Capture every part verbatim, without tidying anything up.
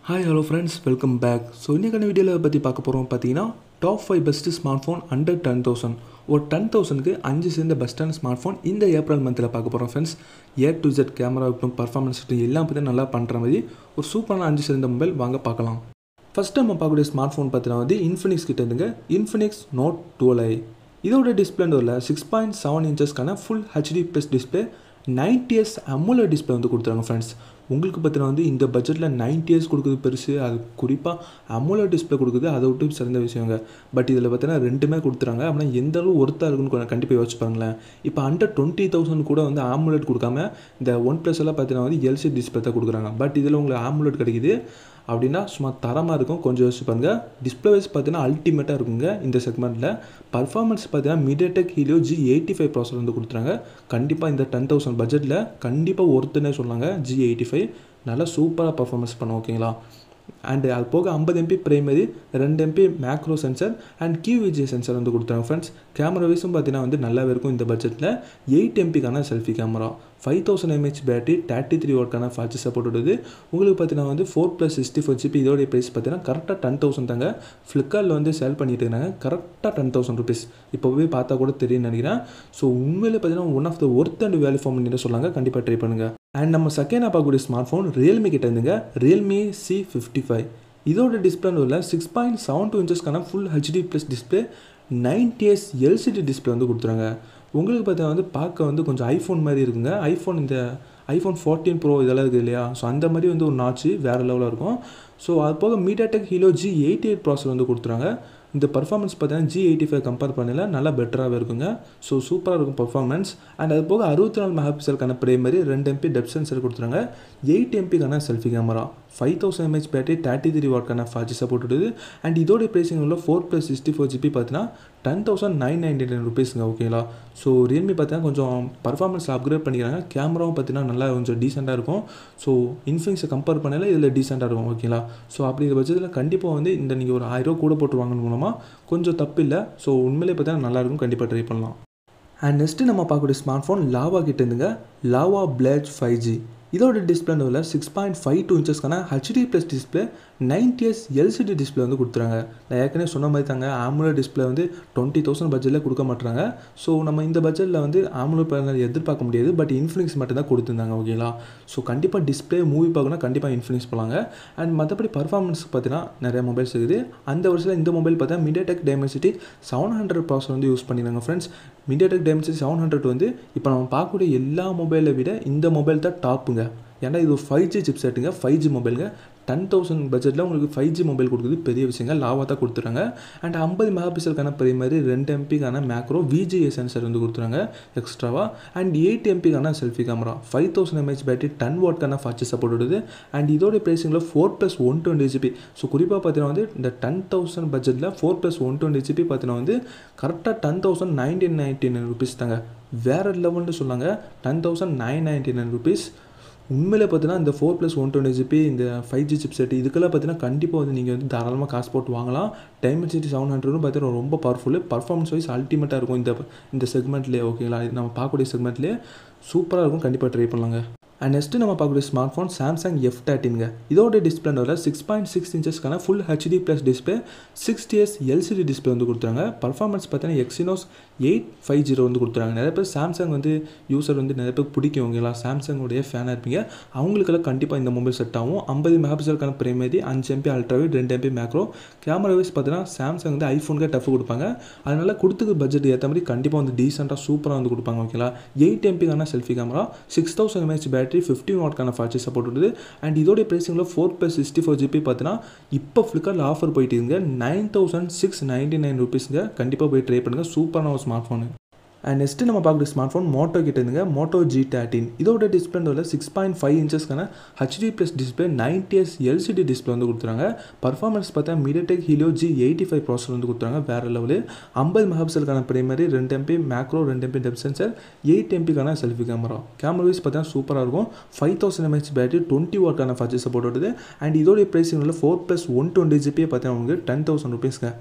Hi hello friends, welcome back. So இன்றைக்கான வீடியோவில் பற்றி பார்க்க போகிறோம் பார்த்தீங்கன்னா top five best smart phone under ten thousand ஒரு டென் தௌசண்ட்க்கு அஞ்சு சேர்ந்த பெஸ்ட்டான ஸ்மார்ட் ஃபோன் இந்த ஏப்ரல் மந்தில் பார்க்க போகிறோம் friends. A to Z camera இருக்கட்டும், பர்ஃபார்மன்ஸ் இருக்கட்டும், எல்லாம் பற்றி நல்லா பண்ணுற மாதிரி ஒரு சூப்பரான அஞ்சு சேர்ந்த மொபைல் வாங்க பார்க்கலாம். ஃபஸ்ட் நம்ம பார்க்கக்கூடிய ஸ்மார்ட் ஃபோன் பார்த்தீங்கன்னா வந்து இன்ஃபினிக்ஸ் கிட்ட இருந்துங்க இன்ஃபினிக்ஸ் நோட் டுவெல் ஐ. இதோட டிஸ்பிளேன்னு வரல சிக்ஸ் பாயிண்ட் செவன் இன்ச்சஸ்க்கான full HD plus display ninety hertz AMOLED display வந்து கொடுத்துருங்க ஃப்ரெண்ட்ஸ். உங்களுக்கு பார்த்தீங்கன்னா வந்து இந்த பட்ஜெட்டில் நைன்டி இயர்ஸ் கொடுக்குறது பெருசு, அது குறிப்பாக அமுலர் டிஸ்பிளே கொடுக்குது, அதை விட்டு சிறந்த விஷயங்க. பட் இதில் பார்த்தீங்கன்னா ரெண்டுமே கொடுத்துறாங்க. அப்படின்னா எந்த அளவு ஒர்த்தாக இருக்குன்னு கண்டிப்பாக யோசிச்சு பாருங்களேன். இப்போ அண்டர் டுவெண்ட்டி தௌசண்ட் கூட வந்து ஆமுலட் கொடுக்காம இந்த ஒன் ப்ளஸ் எல்லாம் பார்த்தீங்கன்னா வந்து எல்சி டிஸ்பிளே தான் கொடுக்குறாங்க. பட் இதில் உங்களுக்கு ஆமுலட் கிடைக்குது அப்படின்னா சும்மா தரமாக இருக்கும். கொஞ்சம் யோசிச்சு பாருங்கள். டிஸ்பிளே வைஸ் பார்த்தீங்கன்னா அல்டிமேட்டாக இருக்குங்க இந்த செக்மெண்ட்டில். பர்ஃபார்மன்ஸ் பார்த்தீங்கன்னா MediaTek Helio G eighty five processor வந்து கொடுத்துறாங்க. கண்டிப்பாக இந்த டென் தௌசண்ட் பட்ஜெட்டில் கண்டிப்பாக ஒருத்தனே சொன்னாங்க. ஜி எயிட்டி ஃபைவ் நல்லா சூப்பராக பர்ஃபார்மன்ஸ் பண்ணும், ஓகேங்களா. அண்டு அது போக ஐம்பது எம்பி பிரைமரி, ரெண்டு MP macro sensor and QVGA sensor வந்து கொடுத்தாங்க ஃப்ரெண்ட்ஸ். கேமரா வைஸும் பார்த்தீங்கன்னா வந்து நல்லாவே இருக்கும் இந்த பட்ஜெட்டில். எயிட் எம்பிக்கான selfie camera, five thousand mAh battery, thirty three வாட்க்கான ஃபாஸ்ட் சப்போர்ட் வருது. உங்களுக்கு பார்த்தீங்கன்னா வந்து four plus sixty four GB. இதோடைய ப்ரைஸ் பார்த்தீங்கன்னா கரெக்டாக டென் தௌசண்ட் தாங்க. ஃப்ளிப்கார்ட்டில் வந்து சேல் பண்ணிட்டு இருக்காங்க கரெக்டாக டென் தௌசண்ட் ருபீஸ். இப்போ போய் பார்த்தா கூட தெரியும்னு நினைக்கிறேன். ஸோ உண்மையிலே பார்த்தீங்கன்னா one of the worth and value form பண்ணிட்டு சொல்லாங்க. கண்டிப்பாக ட்ரை பண்ணுங்கள். அண்ட் நம்ம செகண்டாக பார்க்கக்கூடிய ஸ்மார்ட் ஃபோன் ரியல்மி கிட்ட இருந்துங்க ரியல்மி சி ஃபிஃப்டி ஃபைவ். இதோட டிஸ்பிளேன்னு உள்ள சிக்ஸ் பாயிண்ட் செவன் டூ இன்ச்சஸ்க்கான full HD plus display ninety hertz LCD display வந்து கொடுத்துறாங்க. உங்களுக்கு பார்த்தீங்கன்னா வந்து பார்க்க வந்து கொஞ்சம் ஐஃபோன் மாதிரி இருக்குங்க. ஐஃபோன் இந்த ஐஃபோன் ஃபோர்டீன் ப்ரோ இதெல்லாம் இருக்குது இல்லையா, ஸோ அந்த மாதிரி வந்து ஒரு நாச்சு வேறு லெவலில் இருக்கும். ஸோ அது போக MediaTek Helio G eighty eight processor வந்து கொடுத்துறாங்க. இந்த பர்ஃபார்மன்ஸ் பார்த்தீங்கன்னா ஜி எயிட்டி ஃபைவ் கம்பேர் பண்ணல நல்லா பெட்டராகவே இருக்குங்க. ஸோ சூப்பராக இருக்கும் பர்ஃபார்மன்ஸ். அண்ட் அது போக அறுபத்தி நாலு மெகா பிக்சலுக்கான பிரைமரி, ரெண்டு எம்பி டெப்த் சென்சர் கொடுத்துறாங்க. எயிட் எம்பிக்கான selfie camera, five thousand mAh battery, thirty three வாட்க்கான ஃபாஸ்ட் சப்போர்ட் வருது. அண்ட் இதோடைய ப்ரைஸிங் உள்ள four plus sixty four GB பார்த்தீங்கன்னா ten thousand nine ninety nine ருபீஸுங்க, ஓகேங்களா. ஸோ ரியல்மி பார்த்தீங்கன்னா கொஞ்சம் பர்ஃபார்மன்ஸில் அப்கிரேட் பண்ணிக்கிறாங்க. கேமராவும் பார்த்தீங்கன்னா நல்லா கொஞ்சம் டீசெண்டாக இருக்கும். ஸோ இன்ஃபினிக்ஸை கம்பேர் பண்ணல இதில் டீசெண்டாக இருக்கும், ஓகேங்களா. ஸோ அப்படி இந்த பட்சத்தில் கண்டிப்பாக வந்து இந்த நீங்கள் ஒரு ஆயிரம் ரூபா கூட போட்டு வாங்கணும் மூலமாக கொஞ்சம் தப்பு இல்லை. ஸோ உண்மையிலே பார்த்தீங்கன்னா நல்லாயிருக்கும், கண்டிப்பாக ட்ரை பண்ணலாம். அண்ட் நெக்ஸ்ட்டு நம்ம பார்க்கக்கூடிய ஸ்மார்ட் ஃபோன் லாவா கிட்ட இருந்துங்க லாவா பிளேட் ஃபைவ் ஜி. இதோட டிஸ்பிளேன்னு உள்ள சிக்ஸ் பாயிண்ட் ஃபைவ் டூ இன்ச்சஸ்க்கான HD plus display ninety hertz LCD display வந்து கொடுத்துறாங்க. நான் ஏற்கனவே சொன்ன மாதிரி தாங்க ஆமுலர் டிஸ்பிளே வந்து டுவெண்ட்டி தௌசண்ட் பட்ஜெட்டில் கொடுக்க மாட்டாங்க. ஸோ நம்ம இந்த பட்ஜெட்டில் வந்து ஆமுலர் பேனல் எதிர்பார்க்க முடியாது. பட் இன்ஃபினிக்ஸ் மட்டும் தான் கொடுத்துருந்தாங்க, ஓகேங்களா. ஸோ கண்டிப்பாக டிஸ்பிளே மூவி பார்க்கணும் கண்டிப்பாக இன்ஃபினிக்ஸ் போகலாங்க. அண்ட் மற்றபடி பர்ஃபார்மன்ஸ் பார்த்தீங்கன்னா நிறைய மொபைல்ஸ் இருக்குது. அந்த வருஷத்தில் இந்த மொபைல் பார்த்தா மீடியாடெக் டைமென்சிட்டி செவன் ஹண்ட்ரட் ப்ராசர் வந்து யூஸ் பண்ணியிருந்தாங்க friends. MediaTek Dimensity seven hundred வந்து இப்போ நம்ம பார்க்கக்கூடிய எல்லா மொபைலை விட இந்த மொபைல் தான் டாப்புங்க. ஏன்னா இது ஒரு ஃபைவ் ஜி சிப் செட்டுங்க, ஃபைவ் ஜி மொபைலுங்க. டென் தௌசண்ட் பட்ஜெட்டில் உங்களுக்கு ஃபைவ் ஜி மொபைல் கொடுக்குறது பெரிய விஷயங்க. லாவா தான் கொடுத்துறாங்க. அண்ட் ஐம்பது மெகா பிக்சலுக்கான பிரைமரி, ரெண்டு எம்பிக்கான மேக்ரோ விஜிஏ சென்சர் வந்து கொடுத்துறாங்க எக்ஸ்ட்ராவாக. அண்ட் எயிட் எம்பிக்கான selfie camera, five thousand mAh battery, ten வாட்க்கான ஃபாஸ்ட் சப்போர்ட் வருது. அண்ட் இதோட ப்ரைஸிங்கில் four plus one twenty GB. So குறிப்பாக பார்த்தீங்கன்னா வந்து இந்த டென் தௌசண்ட் பட்ஜெட்டில் four plus one twenty GB பார்த்தீங்கன்னா வந்து கரெக்டாக ten thousand nineteen ninety nine rupees தாங்க. வேறு லெவல்னு சொன்னாங்க. Ten thousand nine ninety nine rupees. உண்மையிலே பார்த்தீங்கன்னா இந்த four plus one twenty GB இந்த ஃபைவ் ஜி சிப் செட் இதுக்கெல்லாம் பார்த்தீங்கன்னா கண்டிப்பாக வந்து நீங்கள் வந்து தாராளமாக காசு போட்டு வாங்கலாம். டைமென்சிட்டி செவன் ஹண்ட்ரடும் பார்த்தீங்கன்னா ரொம்ப பவர்ஃபுல்லு, பர்ஃபார்மன்ஸ் வைஸ் அல்டிமேட்டாக இருக்கும் இந்த இந்த செக்மெண்ட்லேயே, ஓகேங்களா. நம்ம பார்க்கக்கூடிய செக்மெண்ட்லேயே சூப்பராக இருக்கும், கண்டிப்பாக ட்ரை பண்ணலாங்க. அண்ட் நெக்ஸ்ட்டு நம்ம பார்க்கக்கூடிய ஸ்மார்ட் ஃபோன் சாம்சங் எஃப் தேர்ட்டின்ங்க. இதோட டிஸ்பிளேன்னு வர சிக்ஸ் பாயிண்ட் சிக்ஸ் இன்ச்சஸ்க்கான full HD plus display, sixty hertz LCD display வந்து கொடுத்துறாங்க. பர்ஃபார்மன்ஸ் பார்த்தீங்கன்னா எக்ஸினோஸ் எயிட் ஃபைவ் ஜீரோ வந்து கொடுத்துறாங்க. நிறைய பேர் சாம்சங் வந்து யூஸர் வந்து நிறைய பேர் பிடிக்கும், ஓகேங்களா. சாம்சங்குடைய ஃபேனாக இருப்பீங்க, அவங்களுக்கெல்லாம் கண்டிப்பாக இந்த மொபைல் செட் ஆகும். ஐம்பது மெகா பிக்சலுக்கான பிரைமரி, அஞ்சு எம்பி அல்ட்ராவைட், ரெண்டு எம்பி மேக்ரோ. கேமரா வைஸ் பார்த்தீங்கன்னா சாம்சங் வந்து ஐஃபோனுக்கே டஃப் கொடுப்பாங்க. அதனால் கொடுத்துக்கு பட்ஜெட் ஏற்ற மாதிரி கண்டிப்பாக வந்து டீசெண்டாக சூப்பராக வந்து கொடுப்பாங்க, ஓகேங்களா. எயிட் எம்பிக்கான selfie camera, six thousand mAh battery, fifteen வாட்க்கான ஃபாஸ்ட் சப்போர்ட் வருது. அண்ட் இதோடைய ப்ரைஸிங்கில் four plus sixty four GB பார்த்தீங்கன்னா இப்போ ஃப்ளிப்கார்ட்டில் ஆஃபர் போயிட்டு இருங்க nine thousand six ninety nine ருபீஸுங்க. கண்டிப்பாக போய் ட்ரை பண்ணுங்கள், சூப்பரான ஒரு ஸ்மார்ட் ஃபோனு. அண்ட் நெக்ஸ்ட்டு நம்ம பார்க்குற ஸ்மார்ட் ஃபோன் மோட்டோ கிட்ட இருந்துங்க மோட்டோ ஜி தேர்ட்டின். இதோட டிஸ்பிளே சிக்ஸ் பாயிண்ட் ஃபைவ் இன்ச்சஸ்க்கான HD plus display, ninety hertz LCD display வந்து கொடுத்துறாங்க. பர்ஃபார்மன்ஸ் பார்த்தா MediaTek Helio G eighty five processor வந்து கொடுத்துறாங்க. வேறு லெவலு. ஐம்பது மெகா பிக்சலுக்கான பிரைமரி, ரெண்டு எம்பி மேக்ரோ, ரெண்டு எம்பி டெப்த் சென்சர், எயிட் எம்பிக்கான செல்ஃபி கேமரா. கேமரா வைஸ் பார்த்தீங்கன்னா சூப்பராக இருக்கும். Five thousand mAh battery, twenty வாட்க்கான ஃபாஸ்ட் சப்போர்ட் வருது. அண்ட் இதோடைய ப்ரைஸிங் உள்ள ஃபோர் ப்ளஸ் ஒன் டுவெண்ட்டி ஜிபியை பார்த்தீங்கன்னா உங்களுக்கு டென் தௌசண்ட் ருபீஸ்ங்க.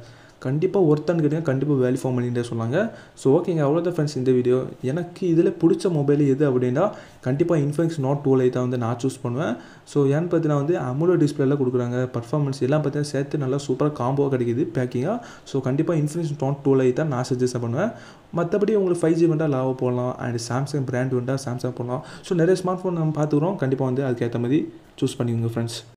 கண்டிப்பாக ஒர்த்தான்னு கேட்டிங்கன்னா கண்டிப்பாக வேல்யூ ஃபார் மணின்றே சொன்னாங்க. ஸோ ஓகேங்க, அவ்வளோதான் ஃப்ரெண்ட்ஸ் இந்த வீடியோ. எனக்கு இதில் பிடிச்ச மொபைல் எது அப்படின்னா கண்டிப்பாக இன்ஃபினிக்ஸ் நோட் டூ லைட் தான் வந்து நான் சூஸ் பண்ணுவேன். ஸோ ஏன்னு பார்த்தீங்கன்னா வந்து அமுலோ டிஸ்பிளேல கொடுக்குறாங்க, பர்ஃபார்மன்ஸ் எல்லாம் பார்த்தீங்கன்னா சேர்த்து நல்லா சூப்பராக காம்போ கிடைக்குது பேக்கிங்காக. ஸோ கண்டிப்பாக இன்ஃபினிக்ஸ் நோட் டூ லைட் தான் நான் சஜஸ்ட் பண்ணுவேன். மற்றபடி உங்களுக்கு ஃபைவ் ஜி வேண்டால் லாவோ போடலாம், அண்ட் சாம்சங் பிராண்ட் வேண்டால் சாம்சங் போடலாம். ஸோ நிறைய ஸ்மார்ட் ஃபோன் நம்ம பார்த்துக்குறோம், கண்டிப்பாக வந்து அதுக்கேற்ற மாதிரி சூஸ் பண்ணிக்கோங்க ஃப்ரெண்ட்ஸ்.